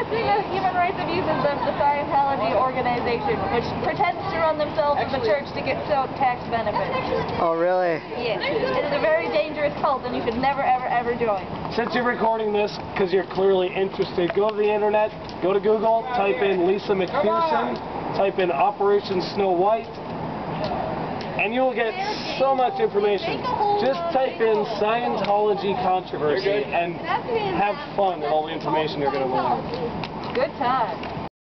thing that human rights abuses the Scientology organization, which pretends to run themselves as a church to get tax benefits. Oh, really? Yes. It is a very dangerous cult, and you should never, ever, ever join. Since you're recording this, because you're clearly interested, go to the internet, go to Google, type in Lisa McPherson, type in Operation Snow White, and you'll get so much information. Just type in Scientology controversy and have fun with all the information you're going to learn. Good time.